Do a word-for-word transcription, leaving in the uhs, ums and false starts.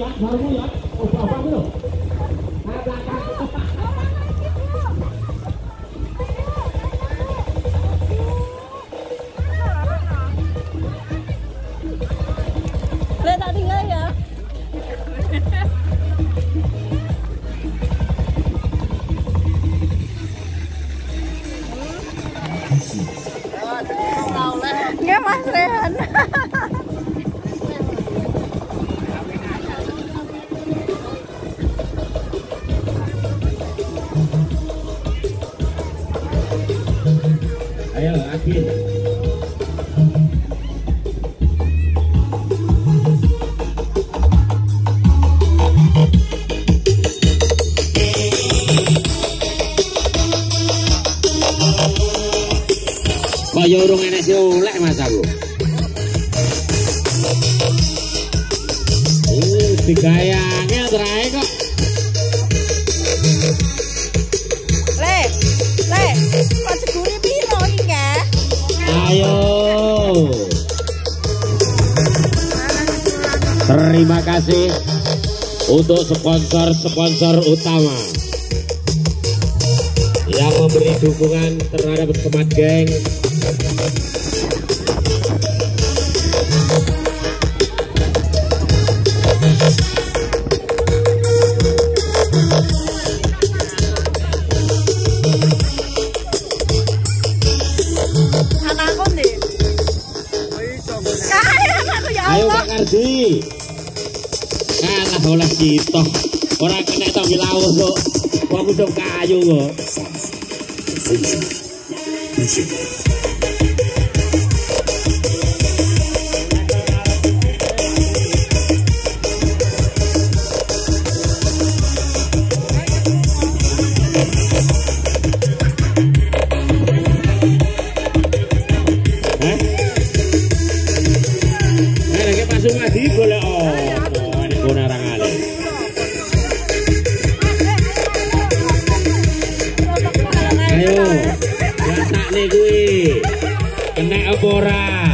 ya, baru ya. Oh, apa dulu? Nah, belakang. Lihat tak tinggal ya. Nggak Mas Rehan. Ayo, Akin. Kaya urung enek sing oleh Mas aku. Uh, digayangnya terae kok. Le, le, kok seguri piro iki, Kak? Ayo. Terima kasih untuk sponsor-sponsor utama yang memberi dukungan terhadap Semat Geng. Anakku nih. Kayak anakku ya Ayo Allah. Pak Kardi. Kalah oleh kita. Orang kena topi lawas kok. Wong udah kayu kok. Hah? Nah, lagi masuk ngadi boleh oh. Ini guna rangan. Ayo, ya tak nih gue. Kena apa ora?